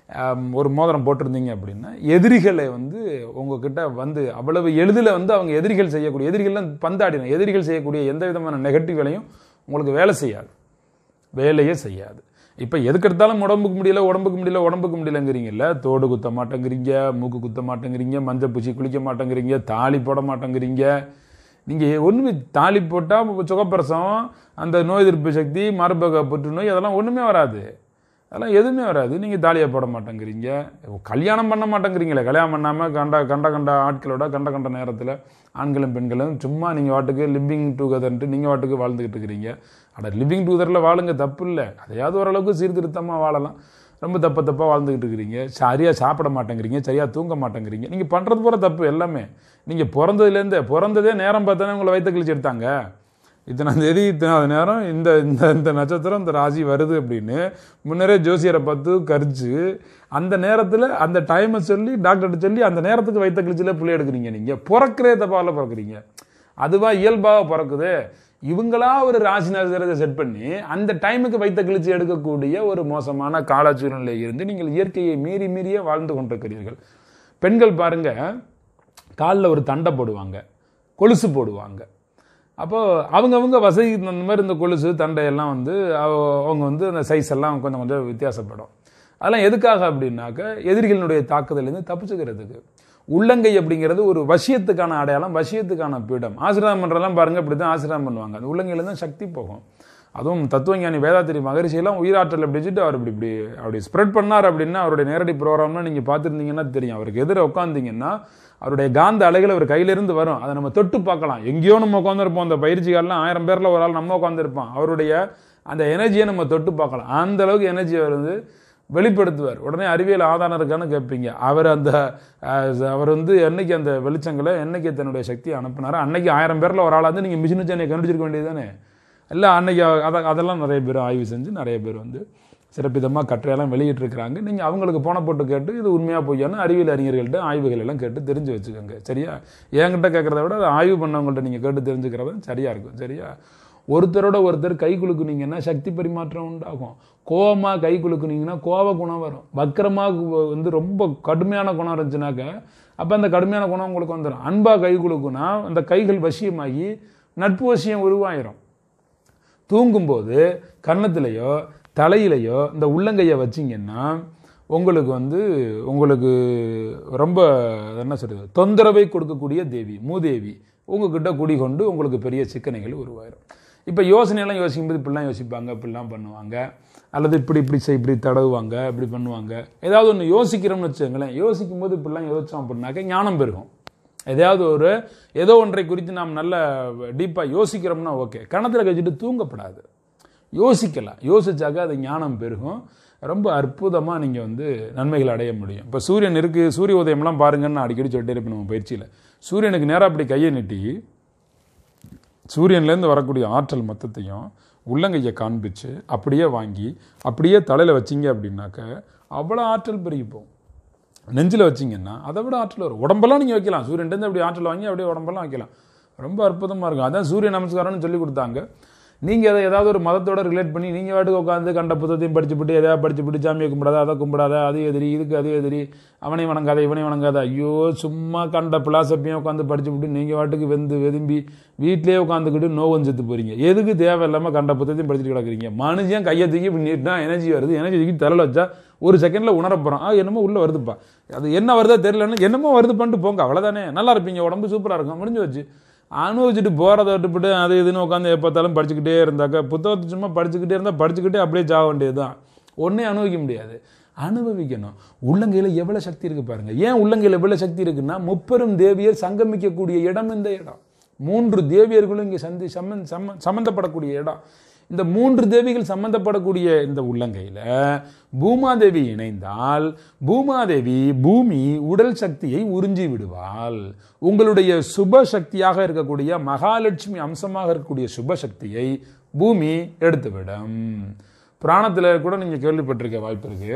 ஒரு மோதிரம் போட்டிருந்தீங்க அப்படின்னா எதிரிகளை வந்து உங்ககிட்ட வந்து அவ்வளவு எளிதில் வந்து அவங்க எதிரிகள் செய்யக்கூடிய, எதிரிகள்லாம் பந்தாடின எதிரிகள் செய்யக்கூடிய எந்த விதமான நெகட்டிவ் வேலையும் உங்களுக்கு வேலை செய்யாது, வேலையே செய்யாது. இப்போ எதுக்கு எடுத்தாலும் உடம்புக்கு முடியல உடம்புக்கு முடியல உடம்புக்கு முடியலங்கிறீங்கல்ல, தோடு குத்த மாட்டேங்கிறீங்க, மூக்கு குத்த மாட்டேங்கிறீங்க, மஞ்சள் பூச்சி குளிக்க மாட்டேங்கிறீங்க, தாலி போட மாட்டேங்கிறீங்க. நீங்கள் ஒன்றுமே தாலி போட்டால் சுகப்பிரசவம், அந்த நோய் எதிர்ப்பு சக்தி, மார்பக புற்றுநோய், அதெல்லாம் ஒன்றுமே வராது, அதெல்லாம் எதுவுமே வராது. நீங்கள் தாலியை போட மாட்டேங்கிறீங்க, கல்யாணம் பண்ண மாட்டேங்கிறீங்களே, கல்யாணம் பண்ணாமல் கண்ட கண்ட கண்ட ஆட்களோட கண்ட கண்ட நேரத்தில் ஆண்களும் பெண்களும் சும்மா நீங்கள் வாட்டுக்கு லிவிங் டுகெதர்ன்ட்டு நீங்கள் வாட்டுக்கு வாழ்ந்துக்கிட்டு இருக்கிறீங்க. அட லிவிங் டுகெதரில் வாழுங்க, தப்பு இல்லை, அதையாவது ஓரளவுக்கு சீர்திருத்தமாக வாழலாம். ரொம்ப தப்ப தப்பாக வாழ்ந்துக்கிட்டு இருக்கிறீங்க, சரியாக சாப்பிட மாட்டேங்கிறீங்க, சரியாக தூங்க மாட்டேங்கிறீங்க. நீங்கள் பண்ணுறது போகிற தப்பு எல்லாமே. நீங்கள் பிறந்ததுலேருந்தே பிறந்ததே நேரம் பார்த்தானே உங்களை வயிற்று கிழிச்சு எடுத்தாங்க. இத்தனாம் தேதி இத்தனாவது நேரம் இந்த இந்த இந்த நட்சத்திரம் இந்த ராசி வருது அப்படின்னு முன்னரே ஜோசியரை பார்த்து கரிச்சு அந்த நேரத்தில் அந்த டைமை சொல்லி டாக்டர்கிட்ட சொல்லி அந்த நேரத்துக்கு வயிற்று கிழிச்சில் பிள்ளை எடுக்கிறீங்க. நீங்கள் பிறக்கிறே தப்பாவில் பிறக்கிறீங்க, அதுவாக இயல்பாக பிறக்குது. இவங்களா ஒரு ராசி நட்சத்திரத்தை செட் பண்ணி அந்த டைமுக்கு வைத்த கிழிச்சு எடுக்கக்கூடிய ஒரு மோசமான கால சூழ்நிலையில் இருந்து நீங்கள் இயற்கையை மீறி மீறியே வாழ்ந்து கொண்டிருக்கிறீர்கள். பெண்கள் பாருங்க, காலில் ஒரு தண்டை போடுவாங்க, கொலுசு போடுவாங்க. அப்போது அவங்கவுங்க வசதி அந்த மாதிரி இந்த கொலுசு தண்டையெல்லாம் வந்து அவங்க வந்து அந்த சைஸ் எல்லாம் கொஞ்சம் கொஞ்சம் வித்தியாசப்படும். அதெல்லாம் எதுக்காக அப்படின்னாக்க எதிரிகளினுடைய தாக்குதலேருந்து தப்பிச்சுக்கிறதுக்கு. உள்ளங்கை அப்படிங்கிறது ஒரு வசியத்துக்கான அடையாளம், வசியத்துக்கான பீடம். ஆசீர்வாதம் பண்ணுறதெல்லாம் பாருங்கள், இப்படி தான் ஆசீர்வாதம் பண்ணுவாங்க. அந்த உள்ளங்கையில் தான் சக்தி போகும். அதுவும் தத்துவஞானி வேதாத்திரி மகரிஷியெல்லாம் உயிராற்றல் அப்படி வச்சுட்டு அவர் இப்படி இப்படி அப்படி ஸ்ப்ரெட் பண்ணார் அப்படின்னா அவருடைய நேரடி ப்ரோக்ராம்லாம் நீங்கள் பார்த்துருந்தீங்கன்னா தெரியும். அவருக்கு எதிர உட்காந்திங்கன்னா அவருடைய காந்த அலைகள் அவர் கையிலிருந்து வரும், அதை நம்ம தொட்டு பார்க்கலாம். எங்கேயோ நம்ம உட்காந்துருப்போம், அந்த பயிற்சிகாரெலாம் ஆயிரம் பேரில் ஒரு ஆள் நம்ம உட்காந்துருப்போம், அவருடைய அந்த எனர்ஜியை நம்ம தொட்டு பார்க்கலாம். அந்த அளவுக்கு எனர்ஜி வருது. வெளிப்படுத்துவார். உடனே அறிவியல் ஆதாரம் இருக்கான்னு கேட்பீங்க. அவர் அந்த அவர் வந்து என்னைக்கு அந்த வெளிச்சங்களை என்னைக்கு தன்னுடைய சக்தியை அனுப்பினாரோ அன்னைக்கு ஆயிரம் பேரில் ஒரு ஆளாக வந்து நீங்கள் மிஷின் வச்சு என்னை கண்டுபிடிச்சிருக்க வேண்டியது தானே. இல்லை அன்னைக்கு அதை அதெல்லாம் நிறைய பேர் ஆய்வு செஞ்சு நிறைய பேர் வந்து சிறப்பிதமாக கட்டுரையெல்லாம் வெளியிட்டிருக்கிறாங்க. நீங்கள் அவங்களுக்கு போன போட்டு கேட்டு இது உண்மையாக போய்யான்னு அறிவியல் அறிஞர்கள்ட்ட ஆய்வுகள் எல்லாம் கேட்டு தெரிஞ்சு வச்சுக்கோங்க. சரியா? என்கிட்ட கேட்குறத விட அதை ஆய்வு பண்ணவங்கள்ட்ட நீங்கள் கேட்டு தெரிஞ்சுக்கிறது சரியாக இருக்கும். சரியா? ஒருத்தரோட ஒருத்தர் கை குலுக்குனீங்கன்னா சக்தி பரிமாற்றம் உண்டாகும். கோபமாக கை குலுக்குனீங்கன்னா கோப குணம் வரும். வக்கரமாக வந்து ரொம்ப கடுமையான குணம் இருந்துச்சுனாக்க அப்போ அந்த கடுமையான குணம் உங்களுக்கு வந்துடும். அன்பாக கை குலுக்குனா அந்த கைகள் வசியமாகி நட்பு வசியம் உருவாயிரும். தூங்கும்போது கன்னத்திலேயோ தலையிலையோ இந்த உள்ளங்கையை வச்சிங்கன்னா உங்களுக்கு வந்து உங்களுக்கு ரொம்ப என்ன சொல்றது தொந்தரவை கொடுக்கக்கூடிய தேவி மூதேவி உங்ககிட்ட குடிகொண்டு உங்களுக்கு பெரிய சிக்கனைகள் உருவாயிரும். இப்போ யோசனையெல்லாம் யோசிக்கும்போது இப்படிலாம் யோசிப்பாங்க, இப்படிலாம் பண்ணுவாங்க, அல்லது இப்படி இப்படி செய் இப்படி தடவுவாங்க, இப்படி பண்ணுவாங்க. ஏதாவது ஒன்று யோசிக்கிறோம்னு வச்சுக்கோங்களேன். யோசிக்கும் போது இப்படிலாம் யோசிச்சோம் அப்படின்னாக்க ஞானம் பெருகும். ஏதாவது ஒரு ஏதோ ஒன்றை குறித்து நாம் நல்ல டீப்பாக யோசிக்கிறோம்னா ஓகே. கணத்தில் கழிச்சிட்டு தூங்கப்படாது, யோசிக்கலாம். யோசிச்சாக்க அது ஞானம் பெருகும். ரொம்ப அற்புதமாக நீங்கள் வந்து நன்மைகள் அடைய முடியும். இப்போ சூரியன் இருக்குது, சூரிய உதயம்லாம் பாருங்கன்னு நான் அடிக்கடி சொல்லிட்டே இருப்பேன் நம்ம பயிற்சியில். சூரியனுக்கு நேராக அப்படி கையை நீட்டி சூரியன்லேருந்து வரக்கூடிய ஆற்றல் மொத்தத்தையும் உள்ளங்கையை காண்பிச்சு அப்படியே வாங்கி அப்படியே தலையில் வச்சிங்க அப்படின்னாக்க அவ்வளோ ஆற்றல் பெருகி போகும். நெஞ்சில் வச்சிங்கன்னா அதை விட ஆற்றல் வரும். உடம்பெல்லாம் நீங்கள் வைக்கலாம். சூரியன்லேருந்து அப்படி ஆற்றல் வாங்கி அப்படியே உடம்பெல்லாம் வைக்கலாம். ரொம்ப அற்புதமாக இருக்கும். அதான் சூரிய நமஸ்காரம்னு சொல்லி கொடுத்தாங்க. நீங்கள் அதை ஏதாவது ஒரு மதத்தோட ரிலேட் பண்ணி நீங்கள் வாட்டுக்கு உட்காந்து கண்ட புத்தத்தையும் படிச்சுப்பிட்டு எதாவது படிச்சுப்பிட்டு சாமியை கும்பிடாத, அதை கும்பிடாத, அது எதிரி, இதுக்கு அது எதிரி, அவனை வணங்காத, இவனை வணங்காத, ஐயோ சும்மா கண்ட பிலாசபியும் உட்காந்து படிச்சுப்பிட்டு நீங்கள் வாட்டுக்கு வெந்து வெதும்பி வீட்டிலேயே உட்காந்துக்கிட்டு நோவம் செத்து போகிறீங்க. எதுக்கு தேவையில்லாமல் கண்ட புத்தத்தையும் படிச்சுட்டு கிடக்குறீங்க? மனுஷன் கையை தூக்கி இப்படி நீட்டினா எனர்ஜி வருது. எனர்ஜி தூக்கி தரல வச்சா ஒரு செகண்டில் உணர போகிறோம். ஆ என்னமோ உள்ளே வருதுப்பா, அது என்ன வருதா தெரியலன்னு என்னமோ வருது பண்ணிட்டு போங்க, அவ்வளோதானே. நல்லா இருப்பீங்க, உடம்பு சூப்பராக இருக்கும், முடிஞ்சு வச்சு. அனுபவிச்சுட்டு போகிறத விட்டுப்பட்டு அது இதுன்னு உட்காந்து எப்போத்தாலும் படிச்சுக்கிட்டே இருந்தாக்க புத்தகத்தை சும்மா படிச்சுக்கிட்டே இருந்தால் படிச்சுக்கிட்டே அப்படியே ஜாக வேண்டியது தான். ஒன்றே அனுபவிக்க முடியாது, அனுபவிக்கணும். உள்ளங்கையில் எவ்வளோ சக்தி இருக்குது பாருங்கள். ஏன் உள்ளங்கையில் எவ்வளோ சக்தி இருக்குன்னா முப்பெரும் தேவியர் சங்கமிக்கக்கூடிய இடம் இந்த இடம். மூன்று தேவியர்களும் இங்கே சந்தி சம்மந் சம்ம சம்மந்தப்படக்கூடிய இடம். இந்த மூன்று தேவிகள் சம்பந்தப்படக்கூடிய இந்த உள்ளங்கையில் பூமாதேவி இணைந்தால் பூமாதேவி பூமி உடல் சக்தியை உறிஞ்சி விடுவாள். உங்களுடைய சுப சக்தியாக இருக்கக்கூடிய மகாலட்சுமி அம்சமாக இருக்கக்கூடிய சுப சக்தியை பூமி எடுத்துவிடும். புராணத்தில் கூட நீங்கள் கேள்விப்பட்டிருக்க வாய்ப்பு இருக்கு.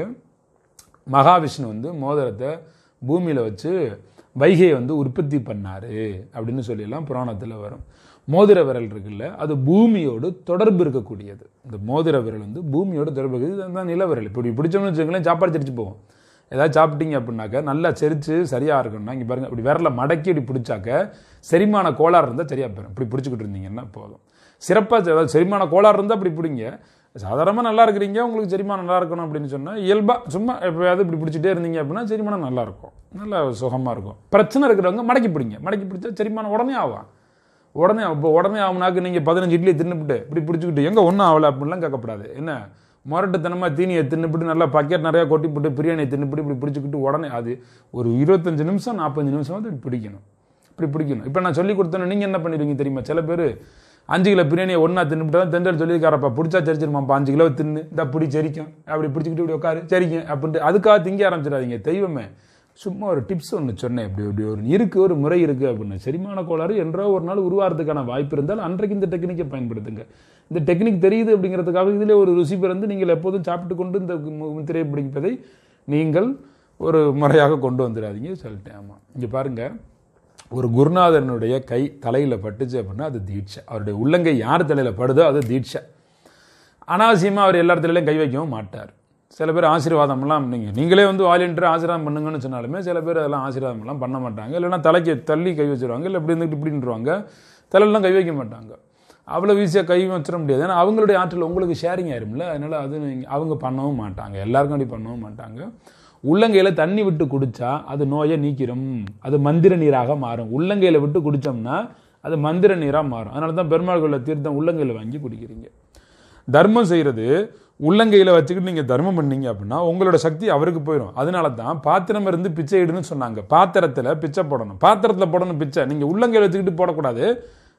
மகாவிஷ்ணு வந்து மோதிரத்தை பூமியில் வச்சு வைகையை வந்து உற்பத்தி பண்ணாரு அப்படின்னு சொல்லியெல்லாம் புராணத்தில் வரும். மோதிர விரல் இருக்குல்ல, அது பூமியோடு தொடர்பு இருக்கக்கூடியது. இந்த மோதிர விரல் வந்து பூமியோட தொடர்பு இருக்குது. இதுதான் நிலவிரல். இப்படி பிடிச்சோம்னு வச்சுக்கோங்களேன், சாப்பாடு செரிச்சு போகும். ஏதாவது சாப்பிட்டீங்க அப்படின்னாக்க நல்லா செரிச்சு சரியாக இருக்கணும்னா இங்கே பாருங்கள், இப்படி விரலை மடக்கி இப்படி பிடிச்சாக்க செரிமான கோளாறு இருந்தால் சரியாக போயிடும். இப்படி பிடிச்சிக்கிட்டு இருந்தீங்கன்னா போதும். சிறப்பாக ஏதாவது செரிமான கோளாறு இருந்தால் இப்படி பிடிங்க. சாதாரணமாக நல்லா இருக்கிறீங்க, உங்களுக்கு செரிமானம் நல்லா இருக்கணும் அப்படின்னு சொன்னால் இயல்பாக சும்மா எப்போயாவது இப்படி பிடிச்சிட்டே இருந்தீங்க அப்படின்னா செரிமானம் நல்லாயிருக்கும், நல்லா சுகமாக இருக்கும். பிரச்சனை இருக்கிறவங்க மடக்கி பிடிங்க. மடக்கி பிடிச்சா செரிமானம் உடனே ஆகும். உடனே இப்போ உடனே ஆகுனாக்கு நீங்கள் பதினஞ்சு இட்லியை தின்னுபிட்டு இப்படி பிடிச்சிக்கிட்டு எங்கே ஒன்றும் ஆகலை அப்படின்லாம் கேட்கக்கூடாது. என்ன முரட்டுத்தனமாக தீனியை தின்னுபிட்டு நல்லா பக்கெட் நிறையா கொட்டி போட்டு பிரியாணியை தின்னுபிட்டு இப்படி பிடிச்சிக்கிட்டு உடனே அது ஒரு இருபத்தஞ்சு நிமிஷம் நாற்பத்தஞ்சு நிமிஷம் வந்து இப்படி பிடிக்கணும். இப்படி பிடிக்கணும். இப்போ நான் சொல்லி கொடுத்தேன்னு நீங்கள் என்ன பண்ணிடுவீங்க தெரியுமா? சில பேர் அஞ்சு கிலோ பிரியாணியை ஒன்றா தின்னுபிட்டு தான் தெண்டல் சொல்லியிருக்காரப்பா, பிடிச்சா செரிச்சிருமாப்பா, அஞ்சு கிலோ தின்னு இந்த பிடி செரிக்கும், அப்படி பிடிச்சிக்கிட்டு இப்படி உட்காரு செரிக்கும் அப்படின்ட்டு அதுக்காக திங்க ஆரம்பிச்சிடாதீங்க. தெய்வமே சும்மா ஒரு டிப்ஸ் ஒன்று சொன்னேன். இப்படி இப்படி ஒரு இருக்குது, ஒரு முறை இருக்குது அப்படின்னு. செரிமான கோளாறு என்றோ ஒரு நாள் உருவாகிறதுக்கான வாய்ப்பு இருந்தால் அன்றைக்கு இந்த டெக்னிக்கை பயன்படுத்துங்க. இந்த டெக்னிக் தெரியுது அப்படிங்கிறதுக்காக இதிலே ஒரு ருசி பிறந்து நீங்கள் எப்போதும் சாப்பிட்டு கொண்டு இந்த முத்திரையை பிடிப்பதை நீங்கள் ஒரு முறையாக கொண்டு வந்துடாதீங்க சொல்லிட்டேன். ஆமாம், இங்கே பாருங்கள், ஒரு குருநாதனுடைய கை தலையில் பட்டுச்சு அப்படின்னா அது தீட்சை. அவருடைய உள்ளங்கை யார் தலையில் படுதோ அது தீட்சை. அனாவசியமாக அவர் எல்லா இடத்துலையும் கை வைக்கவும் மாட்டார். சில பேர் ஆசீர்வாதம்லாம் நீங்கள் நீங்களே வந்து வாலண்டியர் ஆசீர்வாதம் பண்ணுங்கன்னு சொன்னாலுமே சில பேர் அதெல்லாம் ஆசீர்வாதம்லாம் பண்ண மாட்டாங்க. இல்லைன்னா தலைக்கு தள்ளி கை வச்சுருவாங்க, இல்லை இப்படி இருந்துட்டு இப்படின்றாங்க, தலையெல்லாம் கை வைக்க மாட்டாங்க. அவ்வளோ ஈஸியாக கை வச்சிட முடியாது. ஏன்னா அவங்களுடைய ஆற்றல் உங்களுக்கு ஷேரிங் ஆயிரும்ல, அதனால் அது அவங்க பண்ணவும் மாட்டாங்க, எல்லாருக்கும் அப்படி பண்ணவும் மாட்டாங்க. உள்ளங்கையில் தண்ணி விட்டு குடித்தா அது நோயை நீக்கிடும், அது மந்திர நீராக மாறும். உள்ளங்கையில் விட்டு குடித்தோம்னா அது மந்திர நீராக மாறும். அதனால தான் பெருமாள் கோயிலில் தீர்த்தம் உள்ளங்கையில் வாங்கி குடிக்கிறீங்க. தர்மம் செய்கிறது உள்ளங்கையில் வச்சுக்கிட்டு நீங்கள் தர்மம் பண்ணீங்க அப்படின்னா உங்களோட சக்தி அவருக்கு போயிடும். அதனால தான் பாத்திரம் இருந்து பிச்சை இடுன்னு சொன்னாங்க. பாத்திரத்தில் பிச்சை போடணும், பாத்திரத்தில் போடணும் பிச்சை. நீங்கள் உள்ளங்கையில் வச்சுக்கிட்டு போடக்கூடாது,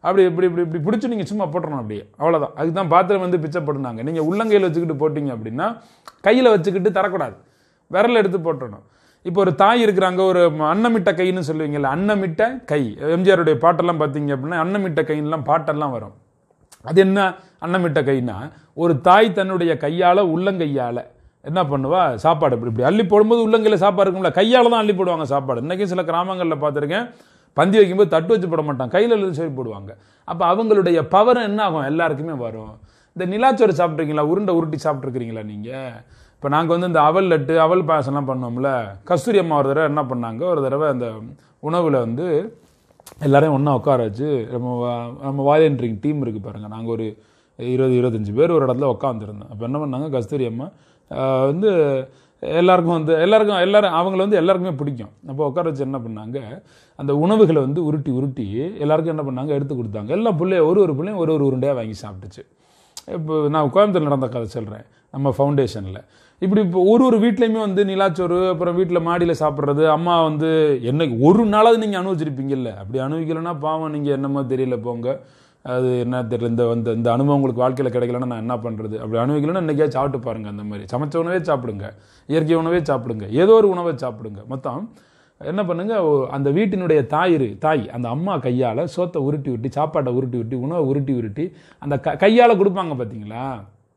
அப்படி இப்படி இப்படி இப்படி பிடிச்சி நீங்கள் சும்மா போட்டுறணும் அப்படியே, அவ்வளோதான். அதுக்கு தான் பாத்திரம் வந்து பிச்சை போட்டுனாங்க. நீங்கள் உள்ளங்கையில் வச்சுக்கிட்டு போட்டிங்க அப்படின்னா கையில் வச்சுக்கிட்டு தரக்கூடாது, விரல் எடுத்து போட்டுடணும். இப்போ ஒரு தாய் இருக்கிறாங்க, ஒரு அன்னமிட்ட கைன்னு சொல்லுவீங்கல்ல, அன்னமிட்ட கை. எம்ஜிஆருடைய பாட்டெல்லாம் பார்த்தீங்க அப்படின்னா அன்னமிட்ட கைன்னெலாம் பாட்டெல்லாம் வரும். அது என்ன அன்னமிட்ட கைன்னா, ஒரு தாய் தன்னுடைய கையால் உள்ளங்கையால் என்ன பண்ணுவா, சாப்பாடு இப்படி இப்படி அள்ளி போடும்போது உள்ளங்கையில் சாப்பாடு இருக்கும்ல, கையால் தான் அள்ளி போடுவாங்க சாப்பாடு. இன்றைக்கி சில கிராமங்களில் பார்த்துருக்கேன், பந்தி வைக்கும்போது தட்டு வச்சு போட மாட்டாங்க, கையில் எழுதி சொல்லி போடுவாங்க. அப்போ அவங்களுடைய பவர் என்ன ஆகும், எல்லாருக்குமே வரும். இந்த நிலாச்சோறு சாப்பிட்ருக்கீங்களா, உருண்டை உருட்டி சாப்பிட்ருக்கிறீங்களா நீங்கள்? இப்போ நாங்கள் வந்து இந்த அவல் லட்டு அவல் பாயசம்லாம் பண்ணோம்ல, கஸ்தூரி அம்மா ஒரு தடவை என்ன பண்ணாங்க, ஒரு தடவை அந்த உணவில் வந்து எல்லாரையும் ஒன்றா உட்கார வச்சு, நம்ம நம்ம வாலண்டியரிங் டீம் இருக்குது பாருங்கள், நாங்கள் ஒரு இருபது இருபத்தஞ்சி பேர் ஒரு இடத்துல உட்காந்துருந்தோம். அப்போ என்ன பண்ணாங்க, கஸ்தூரி அம்மா வந்து எல்லாருக்கும் வந்து எல்லாருக்கும் எல்லாரும் அவங்கள வந்து எல்லாருக்குமே பிடிக்கும். அப்போ உட்கார வச்சு என்ன பண்ணாங்க, அந்த உணவுகளை வந்து உருட்டி உருட்டி எல்லாருக்கும் என்ன பண்ணாங்க, எடுத்து கொடுத்தாங்க. எல்லா பிள்ளையும் ஒரு ஒரு பிள்ளையும் ஒரு ஒரு உருண்டையாக வாங்கி சாப்பிட்டுச்சு. இப்போ நான் கோயம்புத்தூர் நடந்த கதை சொல்கிறேன், நம்ம ஃபவுண்டேஷனில் இப்படி இப்போ ஒரு ஒரு வீட்லேயுமே வந்து நிலாச்சோறு, அப்புறம் வீட்டில் மாடியில் சாப்பிட்றது, அம்மா வந்து என்னைக்கு ஒரு நாளாவது நீங்கள் அனுபவிச்சிருப்பீங்கல்ல, அப்படி அனுபவிக்கலைன்னா பாவம், நீங்கள் என்னமோ தெரியல போங்க, அது என்ன தெரியல, இந்த வந்து இந்த அனுபவம் உங்களுக்கு வாழ்க்கையில் கிடைக்கலன்னா நான் என்ன பண்ணுறது, அப்படி அனுபவிக்கலன்னா இன்றைக்கே சாப்பிட்டு பாருங்கள். அந்த மாதிரி சமைச்ச உணவே சாப்பிடுங்க, இயற்கை உணவே சாப்பிடுங்க, ஏதோ ஒரு உணவை சாப்பிடுங்க. மொத்தம் என்ன பண்ணுங்க, அந்த வீட்டினுடைய தாயிரு தாய் அந்த அம்மா கையால் சோத்தை உருட்டி உருட்டி, சாப்பாட்டை உருட்டி உருட்டி, உணவை உருட்டி உருட்டி அந்த க கையால் கொடுப்பாங்க பார்த்தீங்களா,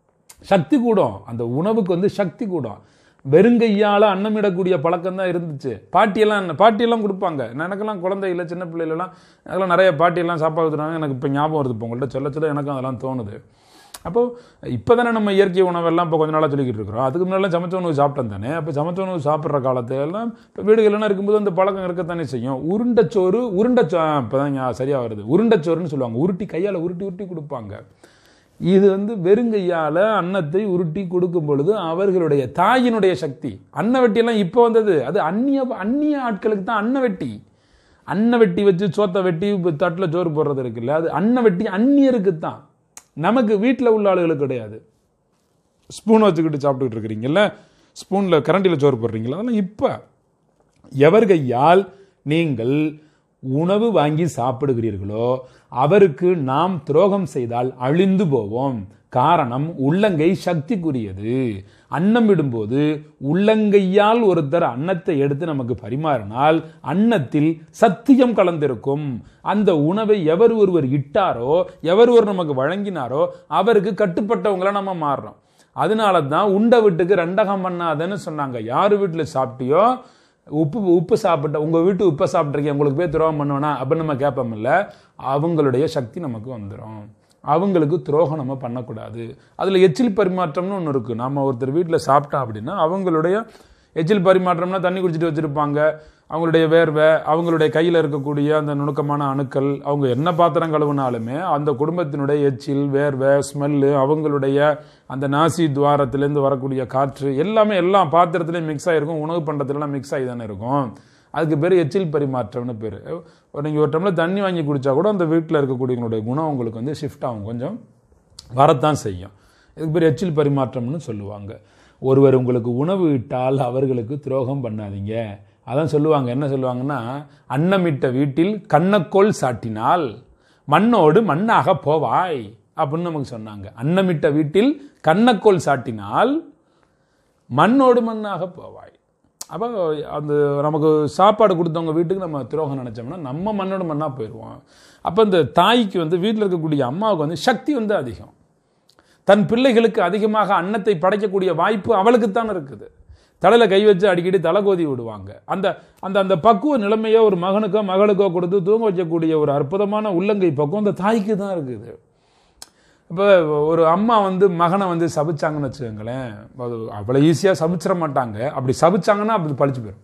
சக்தி கூடும். அந்த உணவுக்கு வந்து சக்தி கூடும். வெறுங்கையால் அன்னமிடக்கூடிய பழக்கம் தான் இருந்துச்சு. பாட்டியெல்லாம் பாட்டியெல்லாம் கொடுப்பாங்க. எனக்கெல்லாம் குழந்தை இல்லை, சின்ன பிள்ளைகளெல்லாம் அதெல்லாம் நிறைய பாட்டியெல்லாம் சாப்பாடு ஊற்றுறாங்க. எனக்கு இப்போ ஞாபகம் வருது, இப்போ உங்கள்கிட்ட சொல்ல சொல்ல எனக்கும் அதெல்லாம் தோணுது. அப்போது இப்போ தானே நம்ம இயற்கை உணவெல்லாம் இப்போ கொஞ்ச நாளாக சொல்லிக்கிட்டு இருக்கிறோம். அதுக்கு முன்னாடி சமைச்ச உணவு சாப்பிட்டோம் தானே. அப்போ சமைச்ச உணவு சாப்பிட்ற காலத்திலெல்லாம் இப்போ வீடுகள்லாம் இருக்கும்போது அந்த பழக்கம் இருக்கத்தானே செய்யும். உருண்டைச்சோறு உருண்டைச்சோ இப்போ தான் சரியாக வருது, உருண்டைச்சோறுன்னு சொல்லுவாங்க. உருட்டி கையால் உருட்டி உருட்டி கொடுப்பாங்க. இது வந்து வெறுங்கையால் அன்னத்தை உருட்டி கொடுக்கும் பொழுது அவர்களுடைய தாயினுடைய சக்தி. அன்ன வெட்டியெல்லாம் இப்போ வந்தது, அது அந்நிய அந்நிய ஆட்களுக்கு தான் அன்ன வெட்டி. அன்ன வெட்டி வச்சு சோத்தை வெட்டி தட்டில் சோறு போடுறது இருக்குல்ல, அது அன்ன வெட்டி அந்நியருக்கு தான். நமக்கு வீட்டில் உள்ள ஆளுகளுக்கு கிடையாது. ஸ்பூன் வச்சுக்கிட்டு சாப்பிட்டுக்கிட்டு இருக்கிறீங்கல்ல, ஸ்பூனில் கரண்டியில் சோறு போடுறீங்களா, அதெல்லாம் இப்போ எவர் கையால் நீங்கள் உணவு வாங்கி சாப்பிடுகிறீர்களோ அவருக்கு நாம் துரோகம் செய்தால் அழிந்து போவோம். காரணம், உள்ளங்கை சக்திக்குரியது. அன்னம் விடும்போது உள்ளங்கையால் ஒருத்தர் அன்னத்தை எடுத்து நமக்கு பரிமாறினால் அன்னத்தில் சத்தியம் கலந்திருக்கும். அந்த உணவை எவர் ஒருவர் இட்டாரோ, எவர் ஒருவர் நமக்கு வழங்கினாரோ அவருக்கு கட்டுப்பட்டவங்கள நம்ம மாறுறோம். அதனால தான் உண்ட வீட்டுக்கு ரெண்டகம் பண்ணாதன்னு சொன்னாங்க. யார் வீட்டில் சாப்பிட்டியோ, உப்பு உப்பு சாப்பிட்ட உங்கள் வீட்டு உப்பை சாப்பிட்ருக்கேன், உங்களுக்கு போய் துரோகம் பண்ணுவேனா அப்படின்னு நம்ம கேட்போம்ல, அவங்களுடைய சக்தி நமக்கு வந்துடும். அவங்களுக்கு துரோகம் நம்ம பண்ணக்கூடாது. அதில் எச்சில் பரிமாற்றம்னு ஒன்று இருக்குது. நம்ம ஒருத்தர் வீட்டில் சாப்பிட்டோம் அப்படின்னா அவங்களுடைய எச்சில் பரிமாற்றம்னா தண்ணி குடிச்சிட்டு வச்சுருப்பாங்க, அவங்களுடைய வேர்வை, அவங்களுடைய கையில் இருக்கக்கூடிய அந்த நுணுக்கமான அணுக்கள், அவங்க என்ன பாத்திரம் கழுவுனாலுமே அந்த குடும்பத்தினுடைய எச்சில், வேர்வை, ஸ்மெல்லு, அவங்களுடைய அந்த நாசி துவாரத்திலேருந்து வரக்கூடிய காற்று எல்லாமே எல்லா பாத்திரத்துலேயும் மிக்ஸ் ஆகிருக்கும். உணவு பண்டத்துலலாம் மிக்ஸ் ஆகி தானே இருக்கும். அதுக்கு பேர் எச்சில் பரிமாற்றம்னு பேர். நீங்கள் ஒரு டம்ளர் தண்ணி வாங்கி குடித்தா கூட அந்த வீட்டில் இருக்கக்கூடியவங்களுடைய குணம் உங்களுக்கு வந்து ஷிஃப்ட் ஆகும், கொஞ்சம் வரத்தான் செய்யும். இதுக்கு பேர் எச்சில் பரிமாற்றம்னு சொல்லுவாங்க. ஒருவர் உங்களுக்கு உணவு இட்டால் அவர்களுக்கு துரோகம் பண்ணாதீங்க. அதான் சொல்லுவாங்க, என்ன சொல்லுவாங்கன்னா, அன்னமிட்ட வீட்டில் கண்ணக்கோள் சாட்டினால் மண்ணோடு மண்ணாக போவாய் அப்படின்னு நமக்கு சொன்னாங்க. அன்னமிட்ட வீட்டில் கண்ணக்கோள் சாட்டினால் மண்ணோடு மண்ணாக போவாய். அப்போ அந்த நமக்கு சாப்பாடு கொடுத்தவங்க வீட்டுக்கு நம்ம துரோகம் நினச்சோம்னா நம்ம மண்ணோடு மண்ணாக போயிடுவோம். அப்போ இந்த தாய்க்கு வந்து வீட்டில் இருக்கக்கூடிய அம்மாவுக்கு வந்து சக்தி வந்து அதிகம். தன் பிள்ளைகளுக்கு அதிகமாக அன்னத்தை படைக்கக்கூடிய வாய்ப்பு அவளுக்குத்தான் இருக்குது. தலையில் கை வச்சு அடிக்கடி தலை கோதி விடுவாங்க. அந்த அந்த அந்த பக்குவ நிலைமையோ ஒரு மகனுக்கோ மகளுக்கோ கொடுத்து தூங்க வைக்கக்கூடிய ஒரு அற்புதமான உள்ளங்கை பக்குவம் அந்த தாய்க்கு தான் இருக்குது. இப்போ ஒரு அம்மா வந்து மகனை வந்து சபிச்சாங்கன்னு வச்சுக்கோங்களேன், அது அவ்வளோ ஈஸியாக சபிச்சிட மாட்டாங்க. அப்படி சபிச்சாங்கன்னா அப்படி பழிச்சு போயிடும்.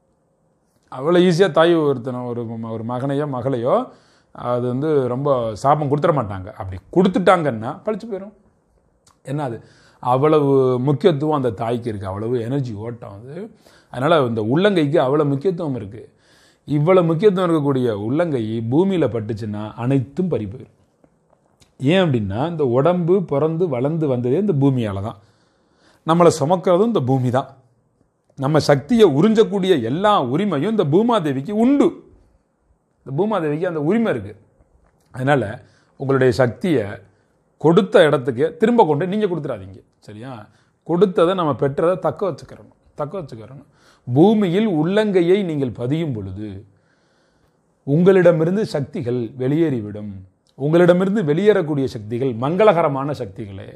அவ்வளோ ஈஸியாக தாய் ஒருத்தனை ஒரு ஒரு மகனையோ மகளையோ அது வந்து ரொம்ப சாபம் கொடுத்துட மாட்டாங்க. அப்படி கொடுத்துட்டாங்கன்னா பழிச்சு போயிடும். என்ன அது அவ்வளவு முக்கியத்துவம் அந்த தாய்க்கு இருக்குது, அவ்வளவு எனர்ஜி ஓட்டம் அது. அதனால் இந்த உள்ளங்கைக்கு அவ்வளோ முக்கியத்துவம் இருக்குது. இவ்வளோ முக்கியத்துவம் இருக்கக்கூடிய உள்ளங்கை பூமியில் பட்டுச்சுன்னா அனைத்தும் பறி போயிடும். ஏன் அப்படின்னா இந்த உடம்பு பிறந்து வளர்ந்து வந்ததே இந்த பூமியால் தான். நம்மளை சுமக்கிறதும் இந்த பூமி தான். நம்ம சக்தியை உறிஞ்சக்கூடிய எல்லா உரிமையும் இந்த பூமாதேவிக்கு உண்டு. இந்த பூமாதேவிக்கு அந்த உரிமை இருக்குது. அதனால் உங்களுடைய சக்தியை கொடுத்த இடத்துக்கு திரும்ப கொண்டு நீங்கள் கொடுத்துடாதீங்க. சரியா? கொடுத்ததை நம்ம பெற்றதை தக்க வச்சுக்கிறணும் தக்க வச்சுக்கிறணும் பூமியில் உள்ளங்கையை நீங்கள் பதியும் பொழுது உங்களிடமிருந்து சக்திகள் வெளியேறிவிடும். உங்களிடமிருந்து வெளியேறக்கூடிய சக்திகள் மங்களகரமான சக்திகளே.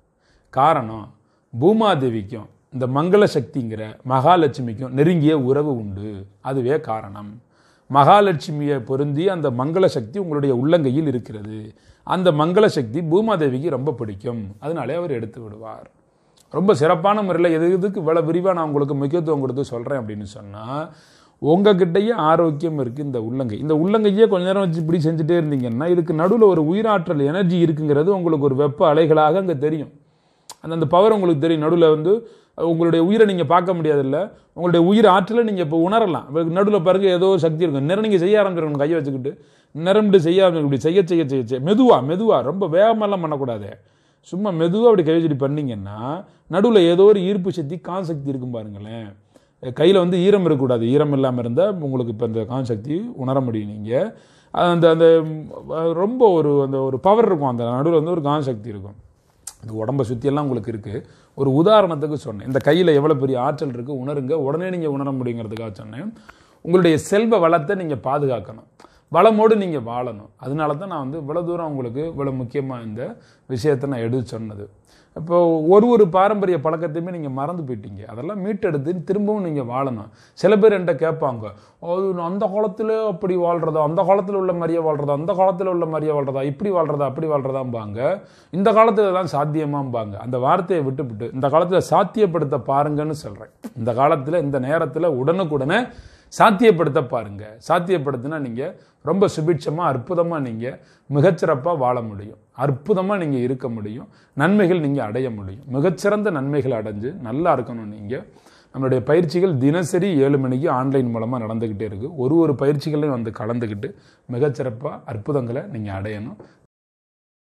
காரணம், பூமாதேவிக்கும் இந்த மங்கள சக்திங்கிற மகாலட்சுமிக்கும் நெருங்கிய உறவு உண்டு. அதுவே காரணம். மகாலட்சுமியை பொருந்தி அந்த மங்கள சக்தி உங்களுடைய உள்ளங்கையில் இருக்கிறது. அந்த மங்கள சக்தி பூமாதேவிக்கு ரொம்ப பிடிக்கும். அதனாலே அவர் எடுத்து விடுவார். ரொம்ப சிறப்பான முறையில் எது எதுக்கு இவ்வளோ விரிவாக நான் உங்களுக்கு முக்கியத்துவம் கொடுத்து சொல்கிறேன் அப்படின்னு சொன்னால், உங்ககிட்டயே ஆரோக்கியம் இருக்குது இந்த உள்ளங்கை. இந்த உள்ளங்கையே கொஞ்ச நேரம் வச்சு இப்படி செஞ்சுட்டே இருந்தீங்கன்னா இதுக்கு நடுவில் ஒரு உயிராற்றல் எனர்ஜி இருக்குங்கிறது உங்களுக்கு ஒரு வெப்ப அலைகளாக அங்கே தெரியும். அந்த அந்த பவர் உங்களுக்கு தெரியும். நடுவில் வந்து உங்களுடைய உயிரை நீங்கள் பார்க்க முடியாதில்ல, உங்களுடைய உயிர் ஆற்றலை நீங்கள் இப்போ உணரலாம். நடுவில் பிறகு ஏதோ ஒரு சக்தி இருக்கும். நேரம் நீங்கள் செய்ய ஆரம்பிச்சிருக்கணும். கையை வச்சுக்கிட்டு நிரம்பிட்டு செய்ய ஆரம்பிச்சு செய்ய செய்ய செய்ய செய்ய மெதுவாக மெதுவாக ரொம்ப வேகமெல்லாம் பண்ணக்கூடாது. சும்மா மெதுவாக அப்படி கை வச்சுட்டு பண்ணிங்கன்னா நடுவில் ஏதோ ஒரு ஈர்ப்பு சக்தி கான்சக்தி இருக்கும் பாருங்களேன். கையில் வந்து ஈரம் இருக்கக்கூடாது. ஈரம் இல்லாமல் இருந்தால் உங்களுக்கு இப்போ இந்த கான்சக்தி உணர முடியும். நீங்கள் அந்த அந்த ரொம்ப ஒரு அந்த ஒரு பவர் இருக்கும். அந்த நடுவில் வந்து ஒரு கான்சக்தி இருக்கும். இந்த உடம்பை சுற்றியெல்லாம் உங்களுக்கு இருக்குது. ஒரு உதாரணத்துக்கு சொன்னேன். இந்த கையில் எவ்வளோ பெரிய ஆற்றல் இருக்குது உணருங்க. உடனே நீங்கள் உணர முடியுங்கிறதுக்காக சொன்னேன். உங்களுடைய செல்வ வளத்தை நீங்கள் பாதுகாக்கணும். வளமோடு நீங்கள் வாழணும். அதனால தான் நான் வந்து இவ்வளோ தூரம் உங்களுக்கு இவ்வளோ முக்கியமாக இந்த விஷயத்தை நான் எடுத்து சொன்னது. இப்போ ஒரு ஒரு பாரம்பரிய பழக்கத்தையுமே நீங்கள் மறந்து போயிட்டீங்க. அதெல்லாம் மீட்டெடுத்து திரும்பவும் நீங்கள் வாழணும். சில பேர் என்கிட்ட கேட்பாங்க, அது அந்த காலத்தில் அப்படி வாழ்கிறதா, அந்த காலத்தில் உள்ள மாதிரியே வாழ்கிறதா, அந்த காலத்தில் உள்ள மாதிரியே வாழ்கிறதா, இப்படி வாழ்கிறதா அப்படி வாழ்கிறதாம்பாங்க. இந்த காலத்தில் தான் சாத்தியமாம்பாங்க. அந்த வார்த்தையை விட்டுவிட்டு இந்த காலத்தில் சாத்தியப்படுத்த பாருங்கன்னு சொல்கிறேன். இந்த காலத்தில் இந்த நேரத்தில் உடனுக்குடனே சாத்தியப்படுத்த பாருங்க. சாத்தியப்படுத்தினா நீங்கள் ரொம்ப சுபிட்சமாக அற்புதமாக நீங்கள் மிகச்சிறப்பாக வாழ முடியும். அற்புதமாக நீங்கள் இருக்க முடியும். நன்மைகள் நீங்கள் அடைய முடியும். மிகச்சிறந்த நன்மைகள் அடைஞ்சு நல்லா இருக்கணும். நீங்கள் நம்மளுடைய பயிற்சிகள் தினசரி ஏழு மணிக்கு ஆன்லைன் மூலமாக நடந்துக்கிட்டே இருக்குது. ஒரு ஒரு பயிற்சிகளையும் வந்து கலந்துக்கிட்டு மிகச்சிறப்பாக அற்புதங்களை நீங்கள் அடையணும்.